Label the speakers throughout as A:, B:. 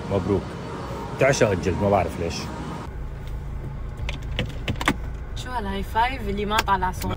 A: مبروك. بتعشق الجلد ما بعرف ليش.
B: شو هالهاي فايف اللي ما طالع صوت؟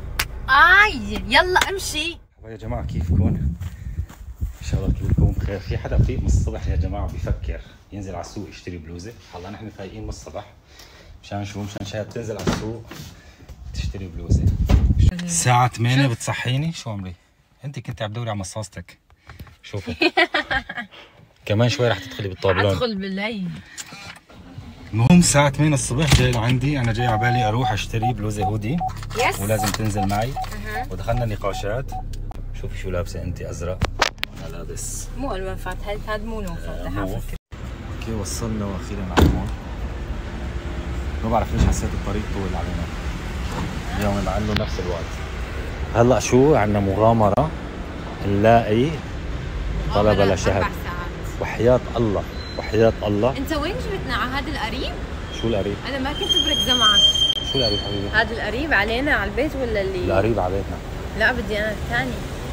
B: يلا امشي.
A: يا جماعه كيفكم؟ ان شاء الله كلكم بخير. في حدا فيق من الصبح يا جماعه بيفكر ينزل على السوق يشتري بلوزه؟ هلا نحن فايقين من الصبح مشان شو؟ مشان شايف تنزل على السوق تشتري بلوزه. الساعه 8 بتصحيني؟ شو عمري؟ انت كنت عم تدوري على مصاصتك. شوفي كمان شوي رح تدخلي بالطابلون.
B: ادخل بالليل.
A: المهم الساعة 8 الصبح جاي لعندي، أنا جاي على بالي أروح أشتري بلوزة هودي ولازم تنزل معي. ودخلنا نقاشات. شوفي شو لابسة أنت، أزرق. أنا لابس
B: مو ألوان فاتحة، هذا مو لون فاتحة.
A: اوكي وصلنا وأخيرا على هون. ما بعرف ليش حسيت الطريق طول علينا اليوم مع إنه نفس الوقت. هلا شو عندنا مغامرة نلاقي طلبة لشهد. وحياة الله وحياة الله.
B: انت وين جبتنا على هذا القريب؟
A: شو القريب؟
B: انا ما كنت بركز معك.
A: شو القريب حبيبي؟
B: هذا القريب علينا على البيت ولا اللي؟
A: القريب على بيتنا.
B: لا بدي انا الثاني.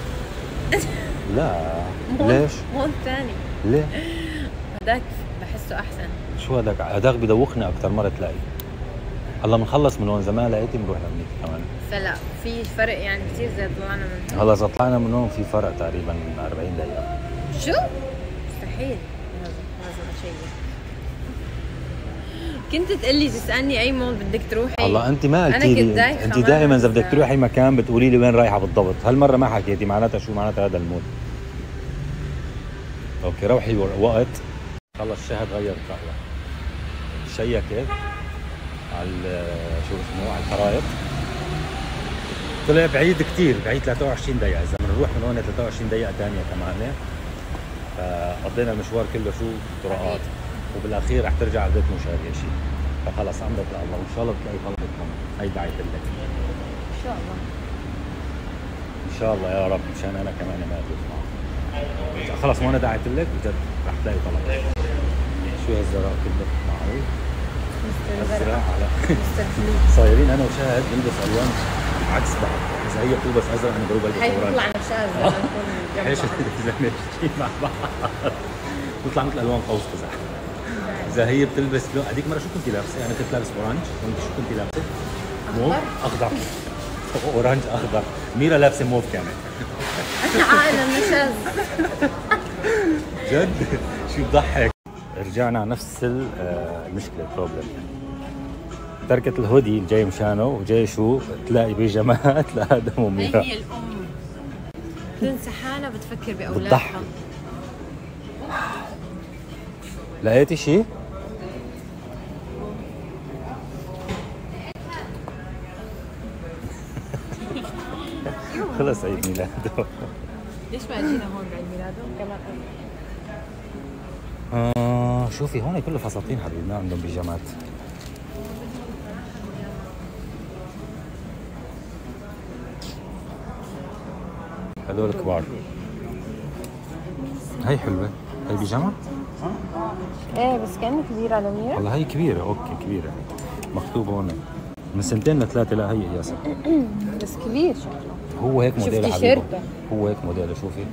A: لا ليش؟
B: مو الثاني.
A: ليه؟
B: هذاك بحسه احسن.
A: شو هذاك؟ هذاك بدوخني اكثر مره تلاقي. هلا بنخلص من هون زمان لقيتي بنروح لهنيك كمان.
B: فلا في فرق يعني كثير زي طلعنا من هون.
A: هلا اذا طلعنا من هون في فرق تقريبا 40 دقيقة.
B: شو؟ مستحيل. هذا شيء. كنت تقول لي تسالني اي مول بدك تروحي.
A: هلا انت ما قلتي لي، انت دائما اذا بدك تروحي مكان بتقولي لي وين رايحه بالضبط، هالمره ما حكيتي معناتها شو معناتها هذا المول. اوكي روحي وقت. خلص شهد غيرت رايها. شيكت على شو اسمه على الخرائط. طلع بعيد كثير، بعيد 23 دقيقة، إذا بنروح من هون 23 دقيقة ثانية كمان. فقضينا المشوار كله شو طرقات، وبالأخير رح ترجع على البيت مو شايفة شيء. فخلص عمدت لله وإن شاء الله بتلاقي طلبة كمان. هي دعيت لك.
B: إن شاء الله.
A: إن شاء الله يا رب مشان أنا كمان ما أفوت معه. خلص ما أنا دعيت لك بجد رح تلاقي طلبة. شو هالزرق كله معقول؟ أزرق على صايرين أنا وشاهد بنلبس ألوان عكس بعض. إذا هي بتلبس أزرق أنا بروح بلبس أورانج.
B: هي بتطلع نشاز لما نكون
A: ايش إذا ماشيين مع بعض بتطلع مثل ألوان قوس قزح. إذا هي بتلبس لون، هذيك مرة شو كنتي لابسة؟ أنا كنت لابس أورانج، وأنت شو كنتي لابسة؟ موف أخضر. أورانج أخضر. ميرا لابسة موف كانت.
B: عائلة نشاز.
A: جد شو بضحك. رجعنا على نفس المشكلة البروبلم يعني. تركت الهودي الجاي مشانه وجاي شو تلاقي بيجامات لآدم وميرا.
B: هي الأم تنسى حالها بتفكر بأولادها.
A: بتضحك. لقيتي شيء؟ خلص عيد ميلاده.
B: ليش ما اجينا هون بعيد ميلاده كمان؟
A: شوفي هون كله فساتين حبيبي، ما عندهم بيجامات. هذول كبار. هي حلوة. هي بيجامة؟
B: ايه بس كأنها كبيرة على ميرا.
A: والله هي كبيرة، اوكي كبيرة. مكتوب هون من 2 ل 3. لا هي قياسها.
B: بس كبير شكله.
A: هو هيك موديل حبيبي. هو هيك موديل. شوفي.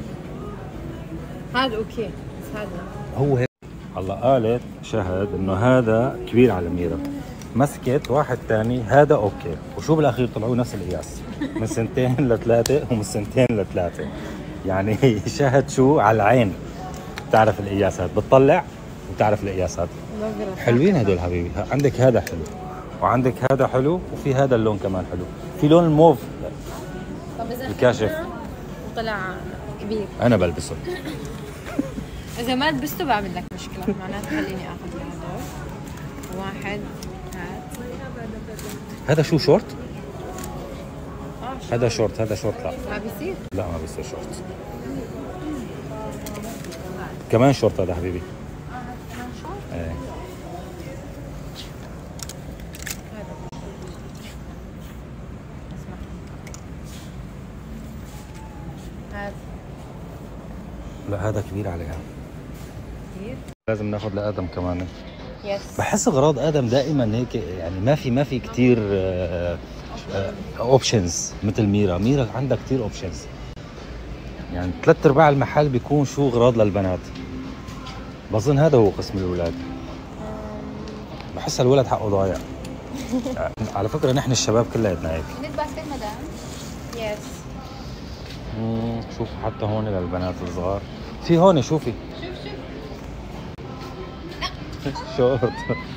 B: هذا اوكي بس هذا
A: هو هيك. هلا قالت شهد انه هذا كبير على ميرا. مسكت واحد ثاني هذا اوكي، وشو بالاخير طلعوا نفس القياس من 2 ل 3 ومن 2 ل 3. يعني شهد شو على العين بتعرف القياسات، بتطلع وبتعرف القياسات. حلوين هدول حبيبي. عندك هذا حلو وعندك هذا حلو وفي هذا اللون كمان حلو. في لون الموف الكاشف
B: طلع كبير.
A: انا بلبسه.
B: اذا ما لبسته بعمل لك مشكله، معناته خليني اخذ هذول. واحد هات.
A: هذا شو شورت؟ هذا شورت. هذا شورت. لا
B: ما بيصير.
A: لا ما بيصير شورت. كمان شورت هذا حبيبي.
B: كمان شورت؟
A: ايه.
B: هذا
A: لا هذا كبير عليها.
B: كبير؟
A: لازم ناخذ لآدم كمان.
B: يس.
A: بحس اغراض آدم دائما هيك يعني ما في كثير اوبشنز مثل ميرا. ميرا عندها كثير اوبشنز. يعني 3/4 المحل بيكون شو اغراض للبنات. بظن هذا هو قسم الأولاد. بحس الولد حقه ضايع. على فكرة نحن الشباب كلياتنا هيك.
B: Need basket, madam? Yes.
A: شوف حتى هون للبنات الصغار. في هون شوفي.
B: شوف.
A: شورت.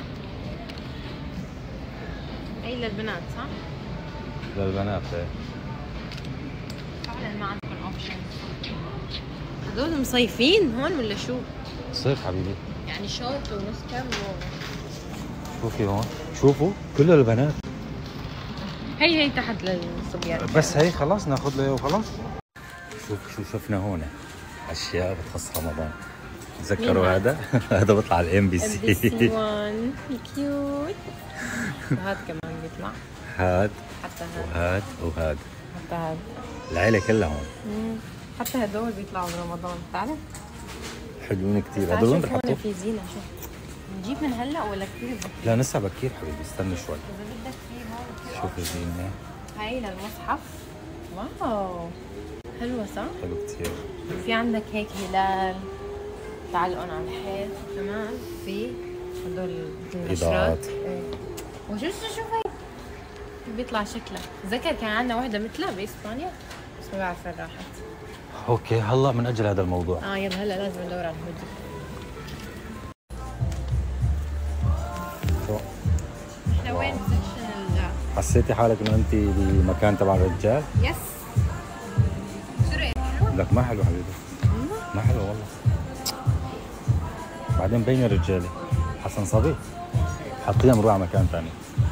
B: هي للبنات صح؟
A: للبنات ايه.
B: فعلا ما عندكم اوبشن. هدول مصيفين هون ولا شو؟
A: صيف حبيبي.
B: يعني شورت ونص كم
A: شوفي هون، شوفوا كله البنات.
B: هي تحت للصبيان.
A: بس هي خلاص ناخذ له وخلاص. شوف شو شفنا هون، اشياء بتخص رمضان. تذكروا هذا؟ هذا بيطلع على الام بي سي.
B: وان كيوت. وهذا كمان بيطلع.
A: هاد
B: حتى هذا
A: وهاد وهاد.
B: حتى هذا.
A: العيلة كلها هون.
B: حتى هدول بيطلعوا برمضان، بتعرف؟
A: حلوين كثير.
B: بس
A: هدول وين
B: شوف هون
A: بنحطهم؟
B: في زينة. شوف نجيب من هلا ولا كثير بكير؟
A: لا لسه بكير حبيبي، استنى شوي.
B: إذا بدك في هون
A: شوف الزينة.
B: هاي للمصحف. واو حلوة صح؟
A: حلو كثير.
B: في عندك هيك هلال تعلقون على الحيط، كمان في هدول
A: إضاءات.
B: النشرات. ايه شوف هي بيطلع شكلها. ذكر كان عندنا وحدة مثلها بإسبانيا بس ما بعرف وين راحت.
A: اوكي هلا بنأجل هذا الموضوع.
B: يلا هلا لازم ندور على الهودي.
A: شو؟
B: احنا وين سكشن
A: حسيتي حالك انه انت بمكان تبع الرجال؟
B: يس. شو رأيك؟ حلو؟
A: لك ما حلو حبيبي. ما حلو والله. بعدين بين الرجالة حسن صبي حطينا نروح على مكان ثاني.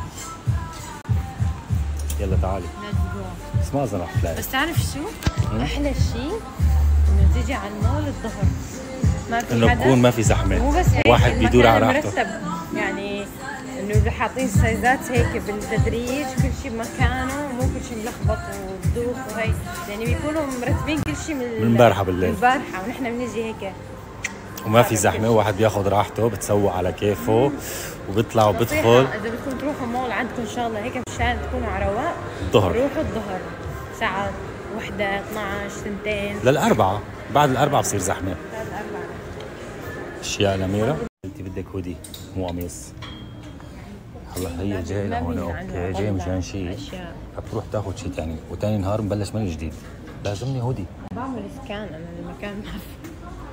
A: يلا تعالي. بس ما اظن رح تلاقي.
B: بس تعرف شو؟ احلى شيء انه تيجي على المول الظهر، ما في
A: انه
B: حدا،
A: بكون ما في زحمه،
B: مو بس هيك
A: واحد بيدور على
B: المكان
A: راحته.
B: مرتب، يعني انه حاطين سايزات هيك بالتدريج، كل شيء بمكانه، مو كل شيء ملخبط وبدوخ وهي، يعني بيكونوا مرتبين كل شيء من
A: امبارحه بالليل.
B: من البارحه، ونحن بنجي هيك
A: وما في زحمه، واحد بياخذ راحته، بتسوق على كيفه وبيطلع وبيدخل.
B: نصيحة اذا بدكم تروحوا مول عندكم ان شاء الله هيك مشان تكونوا على رواق،
A: الظهر.
B: روحوا الظهر ساعة 1 12 2
A: للأربعة، بعد الأربعة بصير زحمة.
B: بعد 4.
A: أشياء الأميرة، أنت بدك هودي مو قميص. هلا هي جاي لهون، أوكي جاي مشان شيء، بتروح تاخذ شيء ثاني، وثاني نهار بنبلش من جديد. لازمني هودي.
B: بعمل سكان أنا المكان ما في.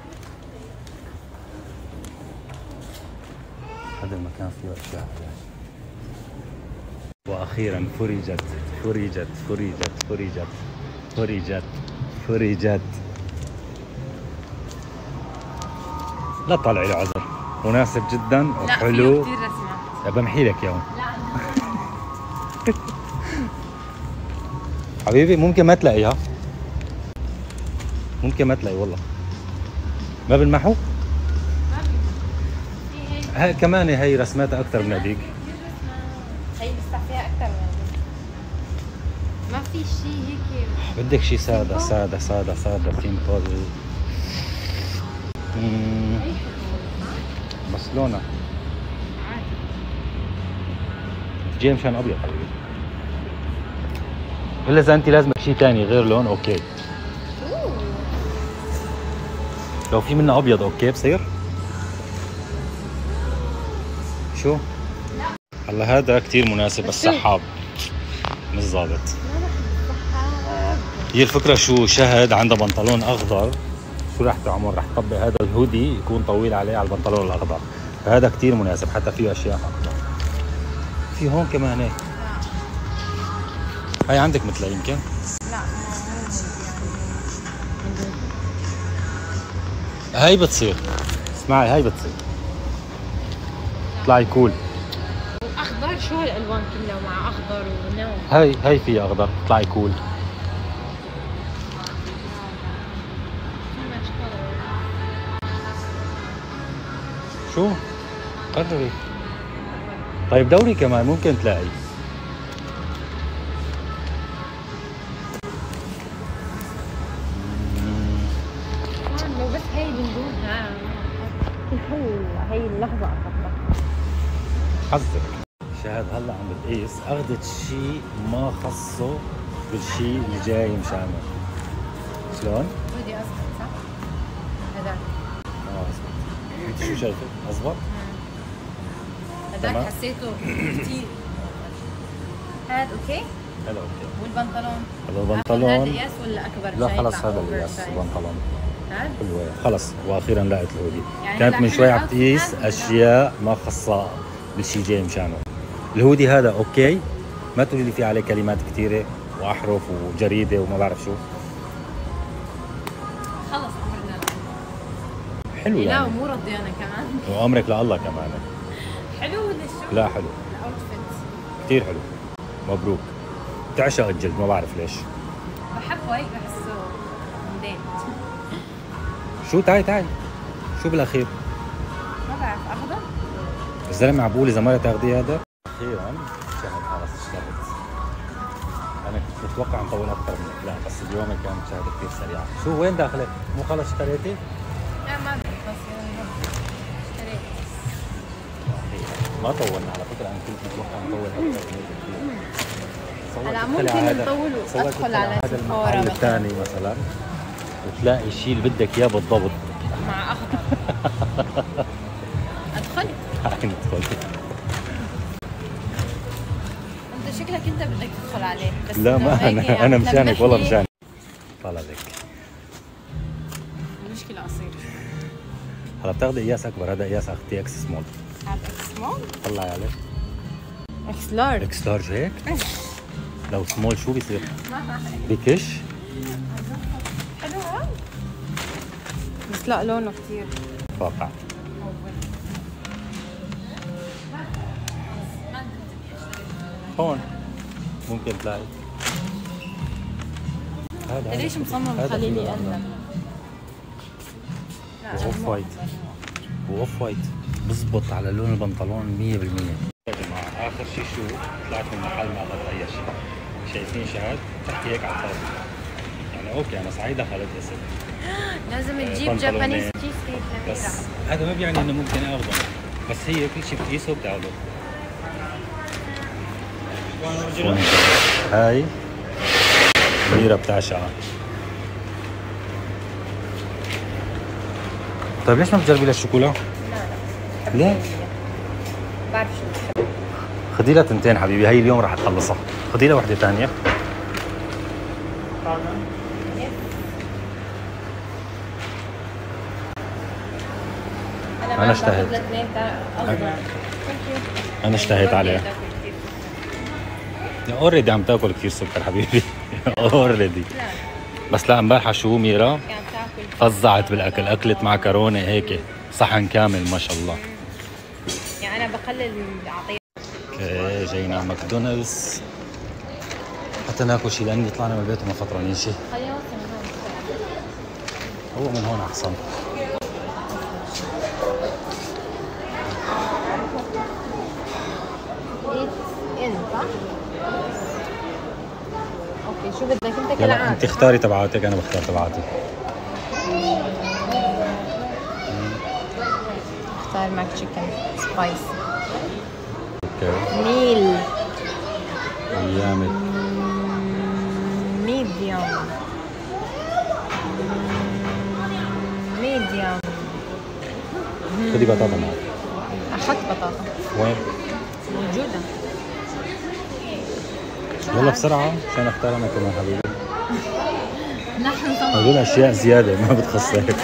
A: هذا المكان فيه أشياء يعني. وأخيرا فرجت فرجت فرجت فرجت فرجت فرجت. لا طالع له عذر، مناسب جدا وحلو.
B: لا فيه كثير رسمات.
A: بمحي لك اياهم.
B: لا
A: حبيبي ممكن ما تلاقيها، ممكن ما تلاقي والله. ما بنمحوا؟ هاي كمان هي رسماتها اكثر من هذيك.
B: هي بس فيها اكثر من هيك. ما في شيء هيك.
A: بدك شيء ساده ساده ساده ساده سيمبل. بس لونها
B: عادي.
A: جاي مشان ابيض حبيبي. الا اذا انت لازمك شيء ثاني غير لون اوكي. لو في منه ابيض اوكي بصير. شو؟ هلا هذا كثير مناسب بس سحاب مش ظابط. هي الفكرة شو، شهد عندها بنطلون اخضر، شو رح تعمل؟ رح تطبق هذا الهودي يكون طويل عليه على البنطلون الاخضر، فهذا كثير مناسب، حتى فيه اشياء اخضر. في هون كمان هيك. هاي عندك مثلها يمكن؟
B: لا
A: هاي بتصير، اسمعي هاي بتصير، طلعي كول.
B: واخضر، شو هالالوان كلها مع اخضر ونوم؟
A: هاي فيها اخضر، طلعي كول. شو؟ قرري. طيب دوري كمان ممكن تلاقي.
B: لو بس هي بندوبها هي اللحظة أخذتها.
A: حظك. شاهد هلا عم بتقيس، اخذت شيء ما خصه بالشيء اللي جاي مشانه. شلون؟
B: بدي أسكت صح؟ هذا
A: انت شو شايفه؟ اضبط؟
B: هذاك حسيته كثير. هذا اوكي؟
A: هذا اوكي.
B: والبنطلون؟
A: هذا البنطلون
B: هذا قياس ولا اكبر؟
A: لا خلص هذا القياس البنطلون.
B: هذا؟
A: حلوة خلص واخيرا لقيت الهودي.
B: يعني
A: كانت من شوي عم تقيس اشياء ما خصها بالشي جاي مشانه. الهودي هذا اوكي، ما تقولي لي في عليه كلمات كثيرة واحرف وجريدة وما بعرف شو.
B: خلص امرنا.
A: حلو
B: لا
A: يعني.
B: ومو رضيانة كمان.
A: وامرك لله كمان.
B: حلو ولا شو؟
A: لا حلو.
B: الاوتفيت
A: كثير حلو. مبروك. بتعشق الجلد ما بعرف ليش.
B: بحبه هيك بحسه مدين.
A: شو تعي شو بالاخير؟
B: ما بعرف اخذه؟
A: الزلمه عم بقول اذا ما تاخذي هذا. اخيرا شهد خلص اشتغلت. انا كنت متوقع نطول اكثر من هيك، لا بس اليوم كانت شهد كثير سريعه. شو وين داخله؟ مو خلص اشتريتي؟
B: لا ما بعرف بس اشتريت.
A: ما طولنا على فكره، انا كنت متوقع نطول اكثر من هيك كثير.
B: هلا ممكن نطول وادخل على
A: هذا
B: سيفورا
A: المحل
B: مثلا
A: الثاني مثلا وتلاقي الشيء اللي بدك اياه بالضبط.
B: مع اخضر. ادخل.
A: ندخل.
B: انت شكلك انت بدك تدخل عليه بس
A: لا ما انا مشانك والله مشانك. طلع لك.
B: المشكلة قصير.
A: هلا بتاخذي قياس اكبر، هذا قياس اختي اكس سمول.
B: هذا اكس سمول؟
A: طلعي عليه.
B: اكس لارج.
A: اكس لارج هيك؟ لو سمول شو بيصير؟
B: ما بعرف.
A: بكش؟
B: حلو هون؟ بس لا لونه كثير
A: اتوقع. هون ممكن تلاقي. هذا
B: ليش مصمم خلي لي قلم؟
A: واوف وايت. واوف وايت بزبط على لون البنطلون 100%. يا جماعه اخر شيء شو طلعت من المحل ما اخذت اي شيء. شايفين شهد؟ تحكي هيك على الفاضي. يعني اوكي انا سعيده خلت اسم.
B: لازم تجيب جابانيز تشيز كيك
A: بس
B: لميرا.
A: هذا ما بيعني انه ممكن اخذه، بس هي كل شيء بتقيسه وبتاخذه. هاي ميرا بتعشقها. طيب ليش ما بتجربي لها الشوكولا؟
B: لا
A: ليه؟
B: بعرف شو بتحب.
A: خدي لها تنتين حبيبي، هي اليوم رح تخلصها. خدي لها وحده ثانيه. أنا اشتهيت. أنا اشتهيت عليها. اوريدي عم تاكل كثير سكر حبيبي. اوريدي. بس لا امبارحه شو ميرا؟ فظعت بالاكل، اكلت معكرونه هيك صحن كامل ما شاء الله.
B: يعني انا بقلل اعطيها.
A: اوكي جايين على ماكدونالدز حتى ناكل شيء لاني طلعنا من البيت وما فطرانين شيء.
B: خلينا
A: هو من هون احسن.
B: اوكي شو بدك انت
A: يلا
B: كالعادة؟
A: انت اختاري تبعاتك انا بختار تبعاتي.
B: اختار ماك تشيكن سبايس.
A: اوكي
B: ميل
A: ايامك.
B: ميديوم ميديوم.
A: خدي بطاطا معك.
B: اخذت بطاطا
A: وين؟
B: موجودة.
A: يلا بسرعة عشان اختار انا كمان حبيبي.
B: نحن طبعا
A: هدول اشياء زيادة ما بتخصك.
B: اعطيني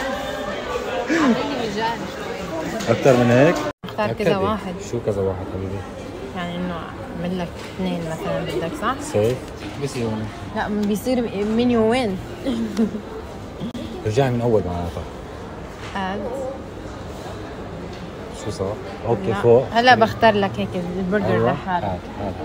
B: مجال شوي.
A: اكثر من هيك؟
B: اختار كذا واحد.
A: شو كذا واحد حبيبي؟
B: يعني انه اعمل لك اثنين مثلا بدك صح؟
A: سيف بصير
B: لا بيصير منيو وين؟
A: رجعي من اول معناتها.
B: اد
A: شو صار؟ اوكي
B: لا.
A: فوق
B: هلا بختار لك هيك البرجر
A: ايوه
B: لحاله.
A: هات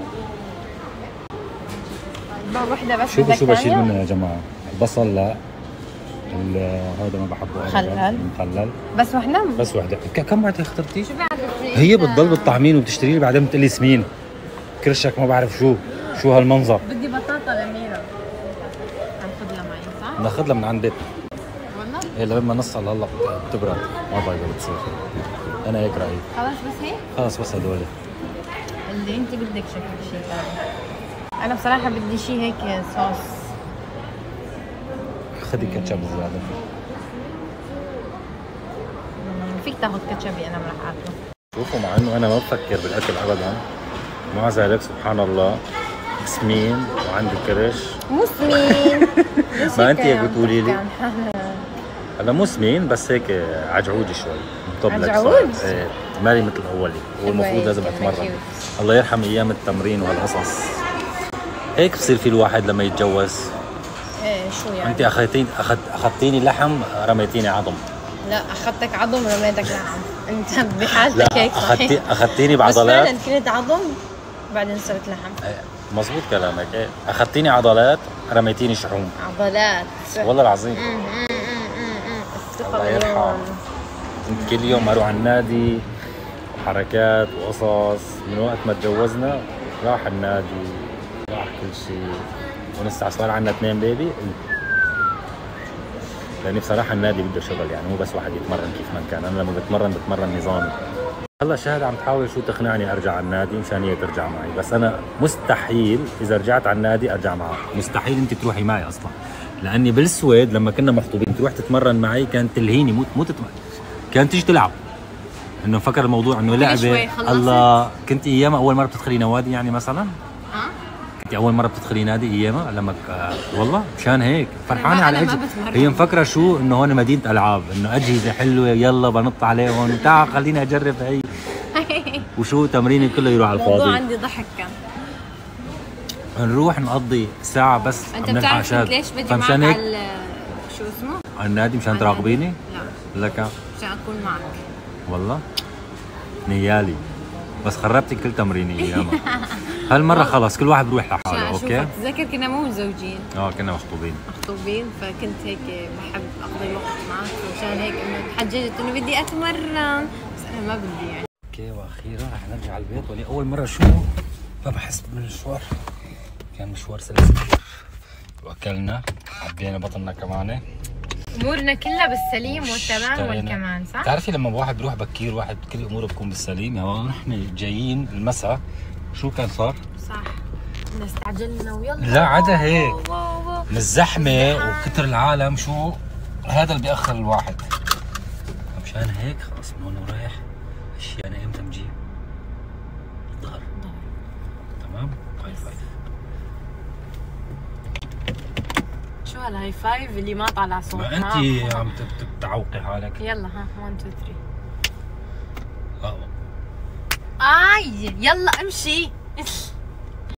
B: بقى وحده بس
A: شوفوا
B: بدك
A: شو بشيل
B: ثانية؟
A: منه يا جماعة. البصل لا، هذا ما بحبه
B: مخلل.
A: مخلل
B: بس وحده؟
A: بس وحدة. كم وحدة اخترتي؟
B: شو بعد
A: هي بتضل بالطعمين وبتشتري لي بعدين بتقلي سمين كرشك ما بعرف شو هالمنظر.
B: بدي بطاطا لميرا. هناخذها معي صح؟
A: ناخذها من عند بيتنا.
B: والله؟
A: هي لما نصها هلا بتبرد ما بقدر بتصير. انا هيك رايي.
B: خلاص بس هيك؟
A: خلص بس هدول
B: اللي انت بدك شكل شيء ثاني. انا بصراحة بدي شيء هيك صوص.
A: خدي كاتشب زياده.
B: فيك تاخذ كاتشب انا ملحقاته.
A: شوفوا مع انه انا ما بفكر بالاكل ابدا، مع ذلك سبحان الله سمين وعندي كرش.
B: مو سمين.
A: ما انت هيك بتقولي لي. هلا مو سمين بس هيك عجعوجي شوي.
B: عجعوج؟
A: ايه مالي مثل اولي، والمفروض لازم اتمرن. الله يرحم ايام التمرين وهالقصص. هيك بصير في الواحد لما يتجوز.
B: ايه شو يعني؟
A: انت اخذتيني لحم رميتيني عظم.
B: لا اخذتك عظم ورميتك لحم. انت بحالتك هيك صحيح.
A: اخذتيني بعضلات.
B: بس فعلا كنت عظم بعدين صرت لحم.
A: ايه مزبوط كلامك. ايه اخذتيني عضلات رميتيني شحوم.
B: عضلات
A: والله العظيم.
B: الثقة
A: الله يرحم. كنت كل يوم اروح على النادي وحركات وقصص. من وقت ما تجوزنا راح النادي راح كل شيء، ولسه صار عندنا 2 بيبي. لاني بصراحه النادي بده شغل، يعني مو بس واحد يتمرن كيف ما كان. انا لما بتمرن نظامي. هلا شهد عم تحاول شو تقنعني ارجع على النادي مشان هي ترجع معي، بس انا مستحيل اذا رجعت على النادي ارجع معها. مستحيل انت تروحي معي اصلا، لاني بالسويد لما كنا مخطوبين تروح تتمرن معي كانت تلهيني. مو تتمرن، كانت تيجي تلعب. انه فكر الموضوع انه لعبه. الله كنت ايامها اول مره بتدخلي نوادي يعني مثلا؟ كنت اول مره بتدخلي نادي ايامها لما والله مشان هيك فرحانه على اجهزه. هي مفكره شو انه هون مدينه العاب، انه اجهزه حلوه يلا بنط عليهم تعال خليني اجرب هي. وشو تمريني كله يروح على الفاضي.
B: الموضوع عندي ضحك كان.
A: نروح نقضي ساعه بس.
B: انت بتعرف ليش بجي معك على شو اسمه؟
A: على النادي مشان تراقبيني؟
B: لا
A: لك
B: مشان اكون معك.
A: والله نيالي بس خربتي كل تمريني ايامها. هالمره خلص كل واحد بروح لحاله. اوكي
B: تذكر كنا مو متزوجين.
A: كنا مخطوبين
B: فكنت هيك بحب اقضي وقت معك، ومشان هيك انه تحججت انه بدي اتمرن، بس انا ما بدي يعني.
A: اوكي واخيرا رح نرجع على البيت، ولاول مره شو ما بحس بالمشوار. كان مشوار سلس كثير، واكلنا عبينا بطننا كمان،
B: امورنا كلها بالسليم والتمام والكمان صح؟
A: بتعرفي لما واحد بيروح بكير واحد كل اموره بتكون بالسليم. يعني نحن جايين المساء شو كان صار؟
B: صح بدنا استعجلنا ويلا.
A: لا عدا هيك من الزحمه وكتر العالم شو هذا اللي بيأخر الواحد. مشان هيك خلص من هون ورايح اشياء انا امتى بجيب الظهر. تمام هاي فايف.
B: شو هالهاي فايف اللي ما طالع صوت؟
A: ما انت عم تعوقي حالك.
B: يلا ها 1 2 3. يلا امشي.